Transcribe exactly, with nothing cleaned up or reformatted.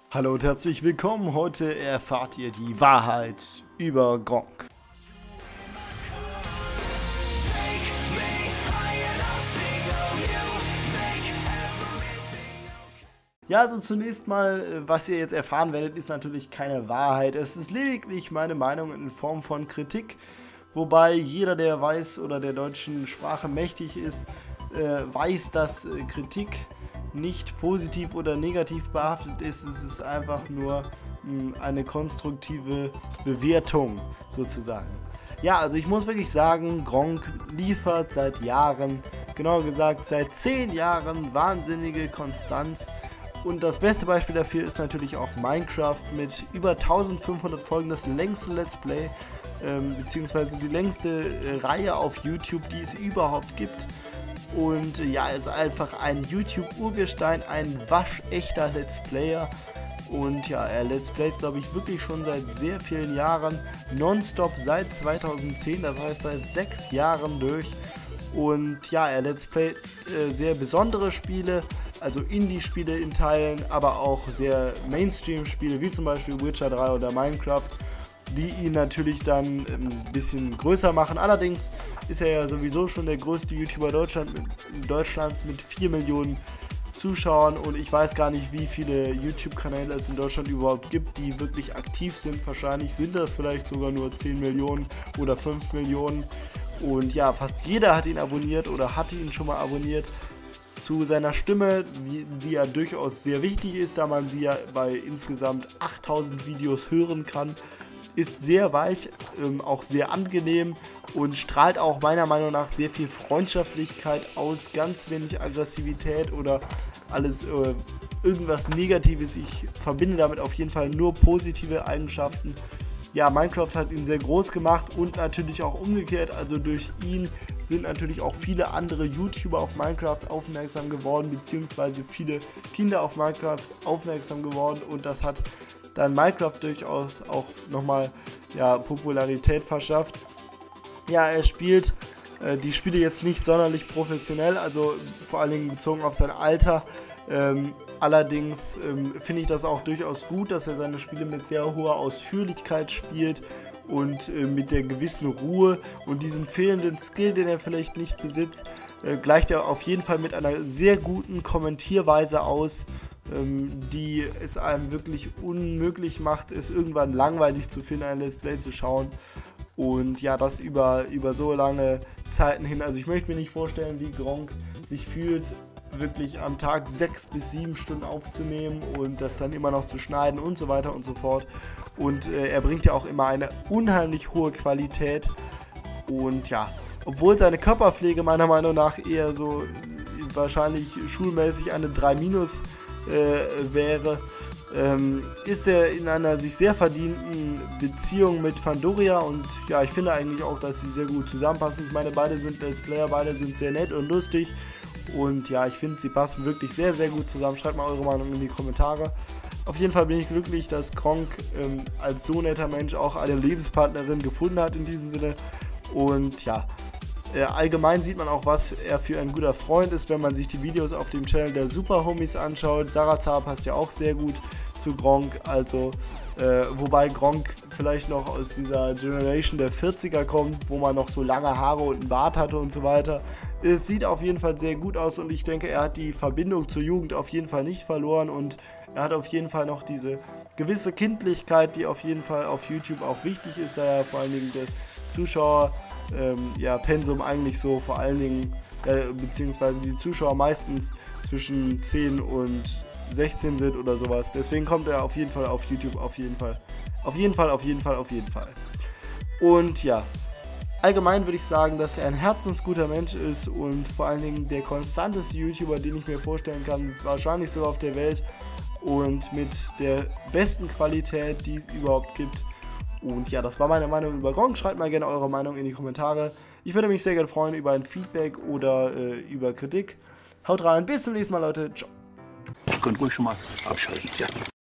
Hallo und herzlich willkommen. Heute erfahrt ihr die Wahrheit über Gronkh. Ja, also zunächst mal, was ihr jetzt erfahren werdet, ist natürlich keine Wahrheit. Es ist lediglich meine Meinung in Form von Kritik, wobei jeder, der weiß oder der deutschen Sprache mächtig ist, äh, weiß, dass äh, Kritik nicht positiv oder negativ behaftet ist. Es ist einfach nur mh, eine konstruktive Bewertung sozusagen. Ja, also ich muss wirklich sagen, Gronkh liefert seit Jahren, genauer gesagt seit zehn Jahren, wahnsinnige Konstanz. Und das beste Beispiel dafür ist natürlich auch Minecraft mit über eintausendfünfhundert Folgen, das längste Let's Play, ähm, beziehungsweise die längste äh, Reihe auf YouTube, die es überhaupt gibt. Und äh, ja, er ist einfach ein YouTube-Urgestein, ein waschechter Let's Player. Und ja, er Let's Playt, glaube ich, wirklich schon seit sehr vielen Jahren, nonstop seit zweitausendzehn, das heißt seit sechs Jahren durch. Und ja, er Let's Playt äh, sehr besondere Spiele, also Indie-Spiele in Teilen, aber auch sehr Mainstream-Spiele, wie zum Beispiel Witcher drei oder Minecraft, die ihn natürlich dann ein bisschen größer machen. Allerdings ist er ja sowieso schon der größte YouTuber Deutschland mit, Deutschlands mit vier Millionen Zuschauern, und ich weiß gar nicht, wie viele YouTube-Kanäle es in Deutschland überhaupt gibt, die wirklich aktiv sind. Wahrscheinlich sind das vielleicht sogar nur zehn Millionen oder fünf Millionen. Und ja, fast jeder hat ihn abonniert oder hatte ihn schon mal abonniert. Zu seiner Stimme, wie, die ja durchaus sehr wichtig ist, da man sie ja bei insgesamt achttausend Videos hören kann, ist sehr weich, ähm, auch sehr angenehm und strahlt auch meiner Meinung nach sehr viel Freundschaftlichkeit aus, ganz wenig Aggressivität oder alles äh, irgendwas Negatives. Ich verbinde damit auf jeden Fall nur positive Eigenschaften. Ja, Minecraft hat ihn sehr groß gemacht und natürlich auch umgekehrt, also durch ihn sind natürlich auch viele andere YouTuber auf Minecraft aufmerksam geworden, beziehungsweise viele Kinder auf Minecraft aufmerksam geworden, und das hat dann Minecraft durchaus auch nochmal ja, Popularität verschafft. Ja, er spielt äh, die Spiele jetzt nicht sonderlich professionell, also vor allen Dingen bezogen auf sein Alter. Ähm, allerdings ähm, finde ich das auch durchaus gut, dass er seine Spiele mit sehr hoher Ausführlichkeit spielt und äh, mit der gewissen Ruhe, und diesen fehlenden Skill, den er vielleicht nicht besitzt, äh, gleicht er auf jeden Fall mit einer sehr guten Kommentierweise aus, ähm, die es einem wirklich unmöglich macht, es irgendwann langweilig zu finden, ein Let's Play zu schauen. Und ja, das über, über so lange Zeiten hin. Also ich möchte mir nicht vorstellen, wie Gronkh sich fühlt, wirklich am Tag sechs bis sieben Stunden aufzunehmen und das dann immer noch zu schneiden und so weiter und so fort. Und äh, er bringt ja auch immer eine unheimlich hohe Qualität. Und ja, obwohl seine Körperpflege meiner Meinung nach eher so äh, wahrscheinlich schulmäßig eine drei minus äh, wäre, ähm, ist er in einer sich sehr verdienten Beziehung mit Pandoria, und ja, ich finde eigentlich auch, dass sie sehr gut zusammenpassen. Ich meine, beide sind Let's Player, beide sind sehr nett und lustig. Und ja, ich finde, sie passen wirklich sehr, sehr gut zusammen. Schreibt mal eure Meinung in die Kommentare. Auf jeden Fall bin ich glücklich, dass Gronkh ähm, als so netter Mensch auch eine Lebenspartnerin gefunden hat in diesem Sinne. Und ja, äh, allgemein sieht man auch, was er für ein guter Freund ist, wenn man sich die Videos auf dem Channel der Super Homies anschaut. Sarazar passt ja auch sehr gut zu Gronkh, also äh, wobei Gronkh vielleicht noch aus dieser Generation der vierziger kommt, wo man noch so lange Haare und einen Bart hatte und so weiter. Es sieht auf jeden Fall sehr gut aus, und ich denke, er hat die Verbindung zur Jugend auf jeden Fall nicht verloren, und er hat auf jeden Fall noch diese gewisse Kindlichkeit, die auf jeden Fall auf YouTube auch wichtig ist, da ja vor allen Dingen der Zuschauer ähm, ja, Pensum eigentlich so vor allen Dingen, äh, beziehungsweise die Zuschauer meistens zwischen zehn und sechzehn sind oder sowas. Deswegen kommt er auf jeden Fall auf YouTube, auf jeden Fall. Auf jeden Fall, auf jeden Fall, auf jeden Fall. Und ja, allgemein würde ich sagen, dass er ein herzensguter Mensch ist und vor allen Dingen der konstanteste YouTuber, den ich mir vorstellen kann, wahrscheinlich sogar auf der Welt, und mit der besten Qualität, die es überhaupt gibt. Und ja, das war meine Meinung über Gronkh. Schreibt mal gerne eure Meinung in die Kommentare. Ich würde mich sehr gerne freuen über ein Feedback oder äh, über Kritik. Haut rein, bis zum nächsten Mal, Leute. Ciao. Ihr könnt ruhig schon mal abschalten. Ja.